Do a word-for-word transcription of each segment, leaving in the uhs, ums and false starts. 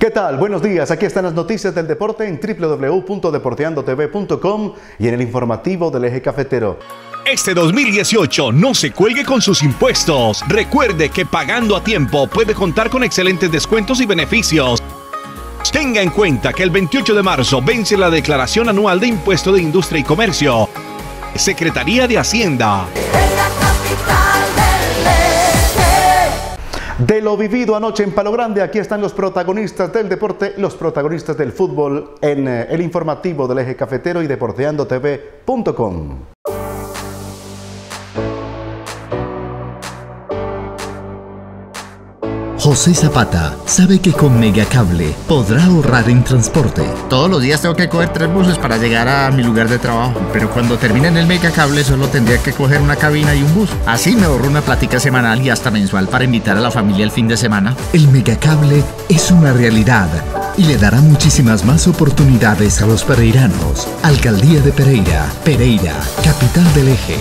¿Qué tal? Buenos días, aquí están las noticias del deporte en doble u doble u doble u punto deporteando t v punto com y en el informativo del Eje Cafetero. Este dos mil dieciocho no se cuelgue con sus impuestos. Recuerde que pagando a tiempo puede contar con excelentes descuentos y beneficios. Tenga en cuenta que el veintiocho de marzo vence la declaración anual de impuesto de industria y comercio. Secretaría de Hacienda. De lo vivido anoche en Palo Grande, aquí están los protagonistas del deporte, los protagonistas del fútbol en eh, el informativo del Eje Cafetero y deporteando t v punto com. José Zapata sabe que con Megacable podrá ahorrar en transporte. Todos los días tengo que coger tres buses para llegar a mi lugar de trabajo, pero cuando termine en el Megacable solo tendría que coger una cabina y un bus. Así me ahorro una plática semanal y hasta mensual para invitar a la familia el fin de semana. El Megacable es una realidad y le dará muchísimas más oportunidades a los pereiranos. Alcaldía de Pereira, Pereira, capital del Eje.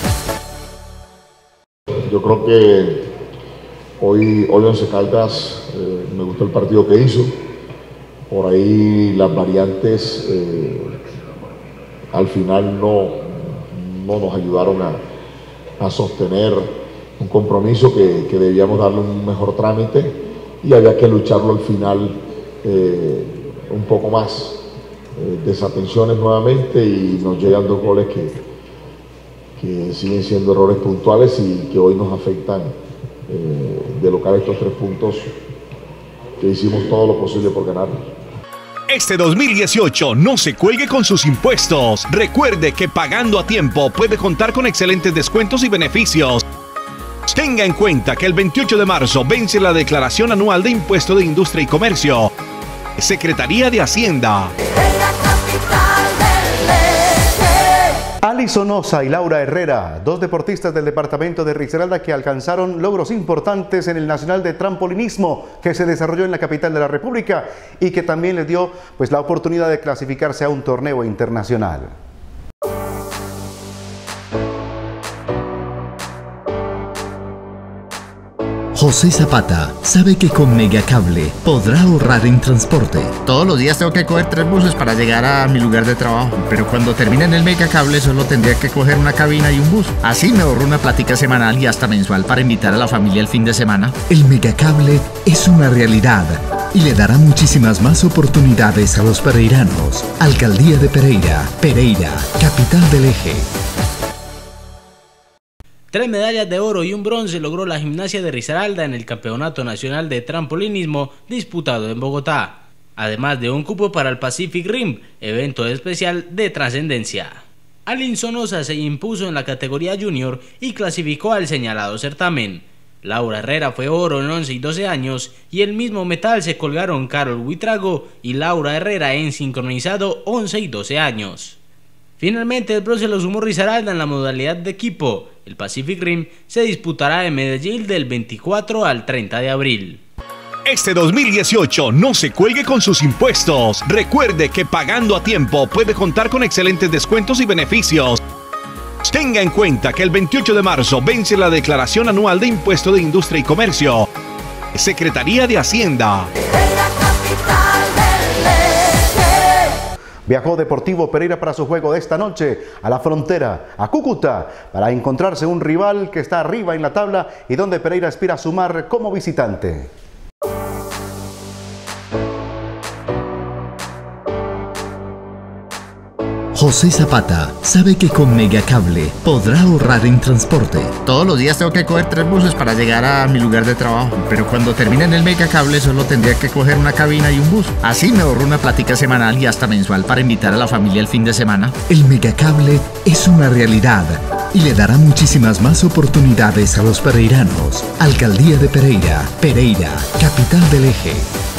Yo creo que Hoy, hoy Once Caldas, eh, me gustó el partido que hizo. Por ahí las variantes eh, al final no, no nos ayudaron a, a sostener un compromiso que, que debíamos darle un mejor trámite y había que lucharlo al final eh, un poco más. Eh, desatenciones nuevamente y nos llegan dos goles que, que siguen siendo errores puntuales y que hoy nos afectan. Eh, de local estos tres puntos que hicimos todo lo posible por ganar. Este dos mil dieciocho no se cuelgue con sus impuestos. Recuerde que pagando a tiempo puede contar con excelentes descuentos y beneficios. Tenga en cuenta que el veintiocho de marzo vence la declaración anual de impuesto de industria y comercio. Secretaría de Hacienda. Alison Osa y Laura Herrera, dos deportistas del departamento de Risaralda que alcanzaron logros importantes en el Nacional de Trampolinismo que se desarrolló en la capital de la República y que también les dio pues, la oportunidad de clasificarse a un torneo internacional. José Zapata sabe que con Megacable podrá ahorrar en transporte. Todos los días tengo que coger tres buses para llegar a mi lugar de trabajo, pero cuando termine en el Megacable solo tendría que coger una cabina y un bus. Así me ahorro una plática semanal y hasta mensual para invitar a la familia el fin de semana. El Megacable es una realidad y le dará muchísimas más oportunidades a los pereiranos. Alcaldía de Pereira, Pereira, capital del Eje. Tres medallas de oro y un bronce logró la gimnasia de Risaralda en el Campeonato Nacional de Trampolinismo disputado en Bogotá, además de un cupo para el Pacific Rim, evento especial de trascendencia. Alison Osa se impuso en la categoría junior y clasificó al señalado certamen. Laura Herrera fue oro en once y doce años y el mismo metal se colgaron Carol Huitrago y Laura Herrera en sincronizado once y doce años. Finalmente el bronce lo sumó Risaralda en la modalidad de equipo. El Pacific Rim se disputará en Medellín del veinticuatro al treinta de abril. Este dos mil dieciocho no se cuelgue con sus impuestos. Recuerde que pagando a tiempo puede contar con excelentes descuentos y beneficios. Tenga en cuenta que el veintiocho de marzo vence la declaración anual de impuesto de industria y comercio. Secretaría de Hacienda. Viajó Deportivo Pereira para su juego de esta noche a la frontera, a Cúcuta, para encontrarse un rival que está arriba en la tabla y donde Pereira aspira a sumar como visitante. José Zapata sabe que con Megacable podrá ahorrar en transporte. Todos los días tengo que coger tres buses para llegar a mi lugar de trabajo, pero cuando termine en el Megacable solo tendría que coger una cabina y un bus. Así me ahorro una plática semanal y hasta mensual para invitar a la familia el fin de semana. El Megacable es una realidad y le dará muchísimas más oportunidades a los pereiranos. Alcaldía de Pereira, Pereira, capital del Eje.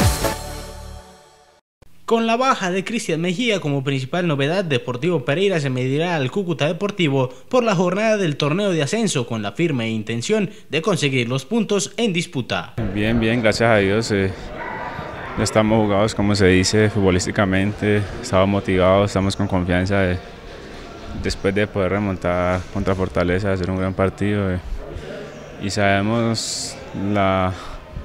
Con la baja de Cristian Mejía como principal novedad, Deportivo Pereira se medirá al Cúcuta Deportivo por la jornada del torneo de ascenso con la firme intención de conseguir los puntos en disputa. Bien, bien, gracias a Dios. Eh, ya estamos jugados, como se dice, futbolísticamente, estamos motivados, estamos con confianza de, después de poder remontar contra Fortaleza, hacer un gran partido. Eh, y sabemos la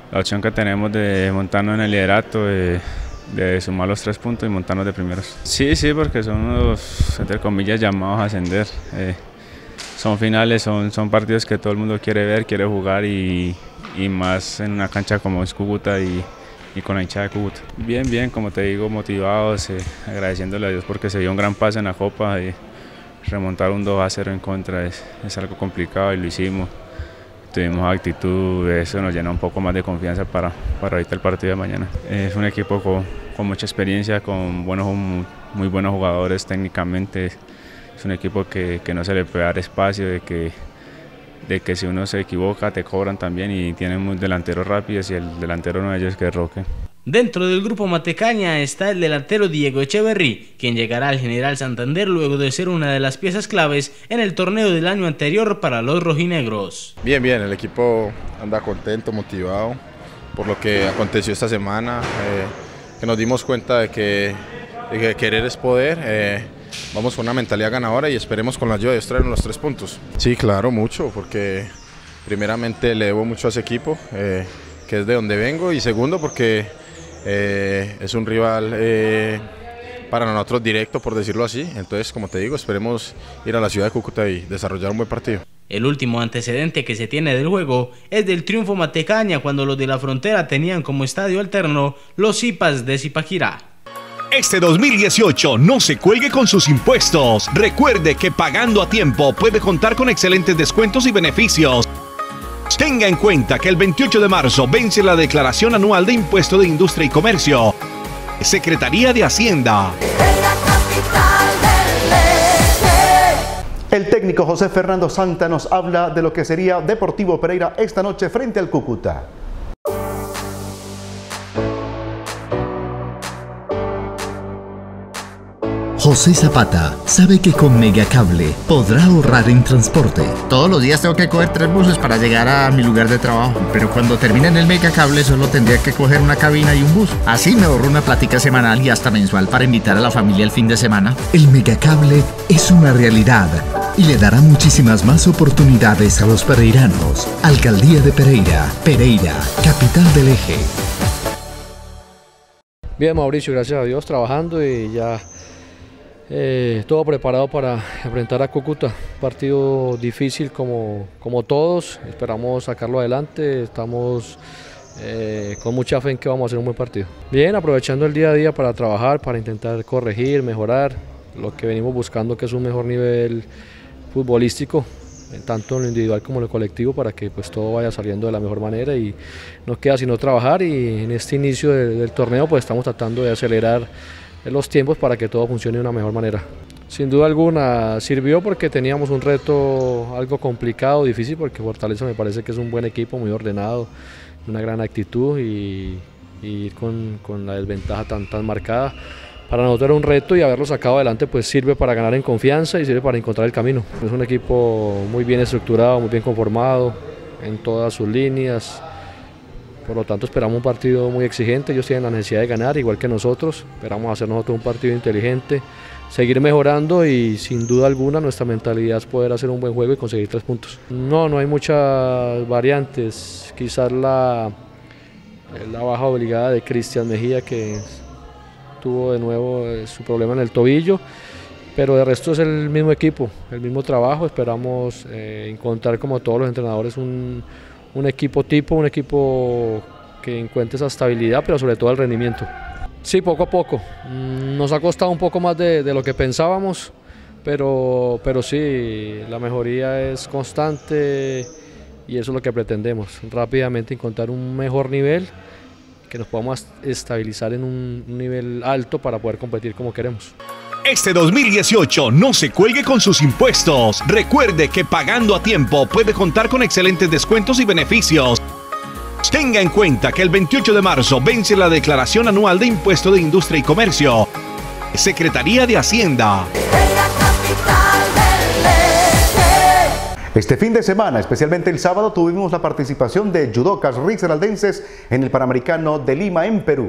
la opción que tenemos de montarnos en el liderato, de, de sumar los tres puntos y montarnos de primeros. Sí, sí, porque son los, entre comillas, llamados a ascender. Eh, son finales, son, son partidos que todo el mundo quiere ver, quiere jugar y, y más en una cancha como es Cúcuta y, y con la hinchada de Cúcuta. Bien, bien, como te digo, motivados, eh, agradeciéndole a Dios porque se dio un gran paso en la Copa. Y remontar un dos a cero en contra es, es algo complicado y lo hicimos. Tuvimos actitud, eso nos llena un poco más de confianza para, para ahorita el partido de mañana. Es un equipo con, con mucha experiencia, con buenos, muy buenos jugadores técnicamente. Es un equipo que, que no se le puede dar espacio, de que, de que si uno se equivoca te cobran también y tienen muy delanteros rápidos y el delantero uno de ellos que es Roque. Dentro del grupo Matecaña está el delantero Diego Echeverry, quien llegará al General Santander luego de ser una de las piezas claves en el torneo del año anterior para los rojinegros. Bien, bien, el equipo anda contento, motivado por lo que aconteció esta semana, eh, que nos dimos cuenta de que, de que querer es poder. Eh, vamos con una mentalidad ganadora y esperemos con la ayuda de Dios traernos los tres puntos. Sí, claro, mucho, porque primeramente le debo mucho a ese equipo, eh, que es de donde vengo, y segundo porque Eh, es un rival eh, para nosotros directo, por decirlo así. Entonces, como te digo, esperemos ir a la ciudad de Cúcuta y desarrollar un buen partido. El último antecedente que se tiene del juego es del triunfo Matecaña cuando los de la Frontera tenían como estadio alterno los Zipas de Zipaquirá. Este dos mil dieciocho no se cuelgue con sus impuestos. Recuerde que pagando a tiempo puede contar con excelentes descuentos y beneficios. Tenga en cuenta que el veintiocho de marzo vence la declaración anual de impuesto de industria y comercio. Secretaría de Hacienda. El técnico José Fernando Santa nos habla de lo que sería Deportivo Pereira esta noche frente al Cúcuta. José Zapata sabe que con Megacable podrá ahorrar en transporte. Todos los días tengo que coger tres buses para llegar a mi lugar de trabajo, pero cuando termine en el Megacable solo tendría que coger una cabina y un bus. Así me ahorro una plática semanal y hasta mensual para invitar a la familia el fin de semana. El Megacable es una realidad y le dará muchísimas más oportunidades a los pereiranos. Alcaldía de Pereira, Pereira, capital del eje. Bien, Mauricio, gracias a Dios, trabajando y ya Eh, todo preparado para enfrentar a Cúcuta, partido difícil como, como todos, esperamos sacarlo adelante, estamos eh, con mucha fe en que vamos a hacer un buen partido. Bien, aprovechando el día a día para trabajar, para intentar corregir, mejorar lo que venimos buscando, que es un mejor nivel futbolístico, tanto en lo individual como en lo colectivo, para que pues todo vaya saliendo de la mejor manera y no queda sino trabajar, y en este inicio de, del torneo pues estamos tratando de acelerar los tiempos para que todo funcione de una mejor manera. Sin duda alguna sirvió porque teníamos un reto algo complicado, difícil, porque Fortaleza me parece que es un buen equipo, muy ordenado, una gran actitud, y, y ir con, con la desventaja tan, tan marcada para nosotros era un reto, y haberlo sacado adelante pues sirve para ganar en confianza y sirve para encontrar el camino. Es un equipo muy bien estructurado, muy bien conformado en todas sus líneas. Por lo tanto, esperamos un partido muy exigente. Ellos tienen la necesidad de ganar, igual que nosotros. Esperamos hacer nosotros un partido inteligente, seguir mejorando, y sin duda alguna nuestra mentalidad es poder hacer un buen juego y conseguir tres puntos. No, no hay muchas variantes. Quizás la, la baja obligada de Cristian Mejía, que tuvo de nuevo su problema en el tobillo, pero de resto es el mismo equipo, el mismo trabajo. Esperamos eh, encontrar, como todos los entrenadores, un un equipo tipo, un equipo que encuentre esa estabilidad, pero sobre todo el rendimiento. Sí, poco a poco. Nos ha costado un poco más de, de lo que pensábamos, pero, pero sí, la mejoría es constante y eso es lo que pretendemos. Rápidamente encontrar un mejor nivel, que nos podamos estabilizar en un nivel alto para poder competir como queremos. Este dos mil dieciocho no se cuelgue con sus impuestos. Recuerde que pagando a tiempo puede contar con excelentes descuentos y beneficios. Tenga en cuenta que el veintiocho de marzo vence la declaración anual de impuesto de industria y comercio. Secretaría de Hacienda. Este fin de semana, especialmente el sábado, tuvimos la participación de judocas risaraldenses en el Panamericano de Lima, en Perú.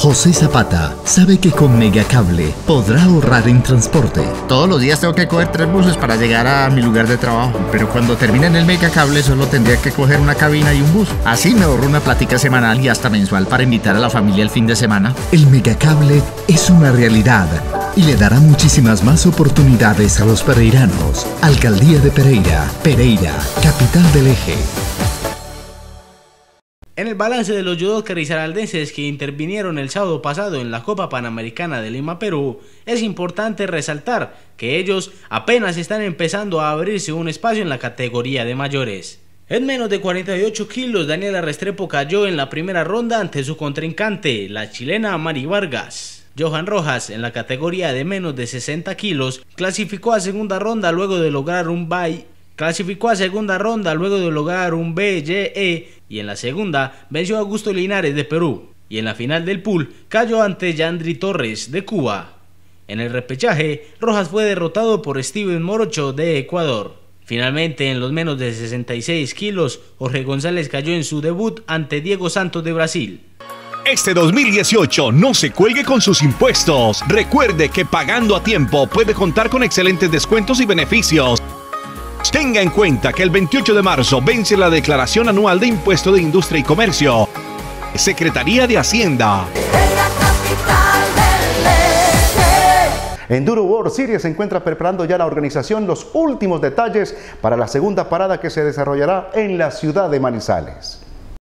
José Zapata sabe que con Megacable podrá ahorrar en transporte. Todos los días tengo que coger tres buses para llegar a mi lugar de trabajo, pero cuando termine en el Megacable solo tendría que coger una cabina y un bus. Así me ahorro una plática semanal y hasta mensual para invitar a la familia el fin de semana. El Megacable es una realidad y le dará muchísimas más oportunidades a los pereiranos. Alcaldía de Pereira, Pereira, capital del eje. En el balance de los judokas risaraldenses que intervinieron el sábado pasado en la Copa Panamericana de Lima, Perú, es importante resaltar que ellos apenas están empezando a abrirse un espacio en la categoría de mayores. En menos de cuarenta y ocho kilos, Daniela Restrepo cayó en la primera ronda ante su contrincante, la chilena Mari Vargas. Johan Rojas, en la categoría de menos de sesenta kilos, clasificó a segunda ronda luego de lograr un bye. Clasificó a segunda ronda luego de lograr un B Y E y en la segunda venció a Augusto Linares de Perú y en la final del pool cayó ante Yandri Torres de Cuba. En el repechaje, Rojas fue derrotado por Steven Morocho de Ecuador. Finalmente, en los menos de sesenta y seis kilos, Jorge González cayó en su debut ante Diego Santos de Brasil. Este dos mil dieciocho no se cuelgue con sus impuestos. Recuerde que pagando a tiempo puede contar con excelentes descuentos y beneficios. Tenga en cuenta que el veintiocho de marzo vence la declaración anual de impuesto de industria y comercio. Secretaría de Hacienda. Enduro World Series se encuentra preparando ya la organización los últimos detalles para la segunda parada que se desarrollará en la ciudad de Manizales.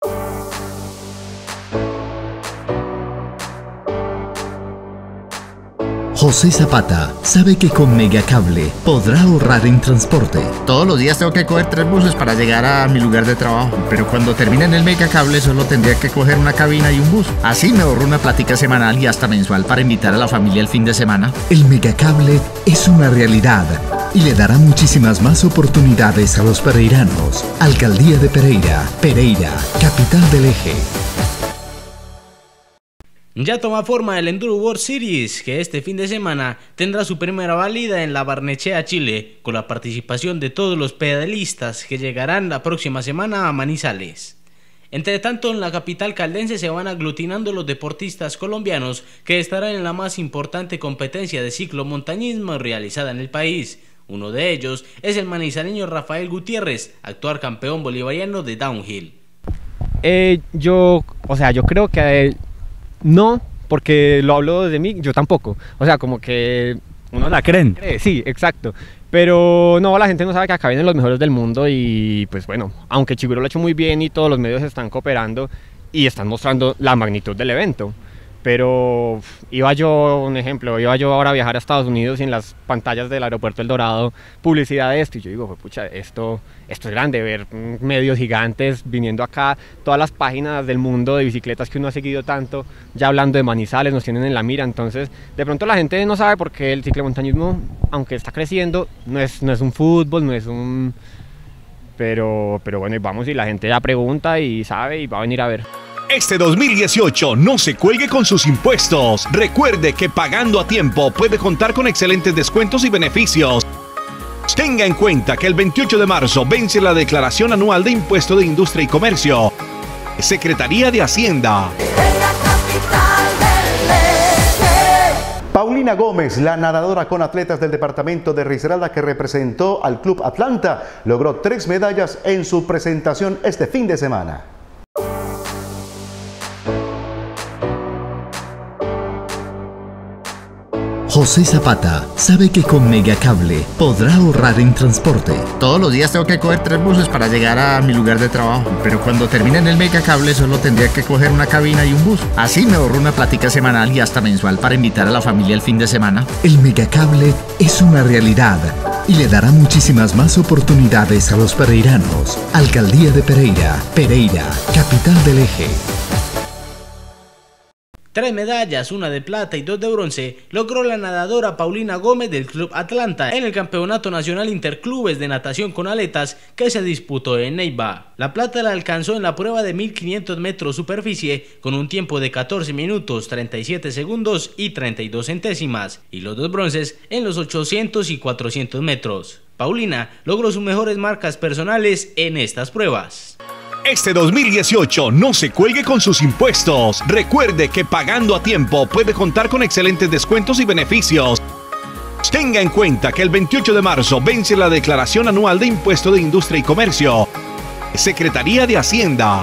José Zapata sabe que con Megacable podrá ahorrar en transporte. Todos los días tengo que coger tres buses para llegar a mi lugar de trabajo, pero cuando termine en el Megacable solo tendría que coger una cabina y un bus. Así me ahorro una plática semanal y hasta mensual para invitar a la familia el fin de semana. El Megacable es una realidad y le dará muchísimas más oportunidades a los pereiranos. Alcaldía de Pereira, Pereira, capital del eje. Ya toma forma el Enduro World Series, que este fin de semana tendrá su primera válida en la Barnechea, Chile, con la participación de todos los pedalistas que llegarán la próxima semana a Manizales. Entre tanto, en la capital caldense se van aglutinando los deportistas colombianos que estarán en la más importante competencia de ciclomontañismo realizada en el país. Uno de ellos es el manizaleño Rafael Gutiérrez, actual campeón bolivariano de downhill. Eh, yo, o sea, yo creo que... Eh... No, porque lo hablo de mí, yo tampoco. O sea, como que... ¿Uno la creen? Cree, sí, exacto. Pero no, la gente no sabe que acá vienen los mejores del mundo y pues bueno, aunque Chiguro lo ha hecho muy bien y todos los medios están cooperando y están mostrando la magnitud del evento. Pero iba yo, un ejemplo, iba yo ahora a viajar a Estados Unidos y en las pantallas del aeropuerto El Dorado, publicidad de esto, y yo digo, pucha, esto, esto es grande, ver medios gigantes viniendo acá, todas las páginas del mundo de bicicletas que uno ha seguido tanto, ya hablando de Manizales, nos tienen en la mira. Entonces, de pronto la gente no sabe por qué el ciclomontañismo, aunque está creciendo, no es, no es un fútbol, no es un... Pero, pero bueno, vamos, y la gente ya pregunta y sabe y va a venir a ver. Este dos mil dieciocho no se cuelgue con sus impuestos. Recuerde que pagando a tiempo puede contar con excelentes descuentos y beneficios. Tenga en cuenta que el veintiocho de marzo vence la declaración anual de impuesto de industria y comercio. Secretaría de Hacienda. Paulina Gómez, la nadadora con atletas del departamento de Risaralda que representó al Club Atlanta, logró tres medallas en su presentación este fin de semana. José Zapata sabe que con Megacable podrá ahorrar en transporte. Todos los días tengo que coger tres buses para llegar a mi lugar de trabajo, pero cuando termine en el Megacable solo tendría que coger una cabina y un bus. Así me ahorro una plática semanal y hasta mensual para invitar a la familia el fin de semana. El Megacable es una realidad y le dará muchísimas más oportunidades a los pereiranos. Alcaldía de Pereira, Pereira, capital del eje. Tres medallas, una de plata y dos de bronce, logró la nadadora Paulina Gómez del Club Atlanta en el Campeonato Nacional Interclubes de Natación con Aletas que se disputó en Neiva. La plata la alcanzó en la prueba de mil quinientos metros superficie con un tiempo de catorce minutos, treinta y siete segundos y treinta y dos centésimas, y los dos bronces en los ochocientos y cuatrocientos metros. Paulina logró sus mejores marcas personales en estas pruebas. Este dos mil dieciocho no se cuelgue con sus impuestos. Recuerde que pagando a tiempo puede contar con excelentes descuentos y beneficios. Tenga en cuenta que el veintiocho de marzo vence la declaración anual de impuesto de industria y comercio. Secretaría de Hacienda.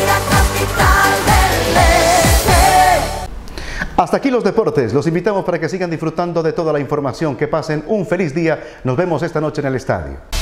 Hasta aquí los deportes. Los invitamos para que sigan disfrutando de toda la información. Que pasen un feliz día. Nos vemos esta noche en el estadio.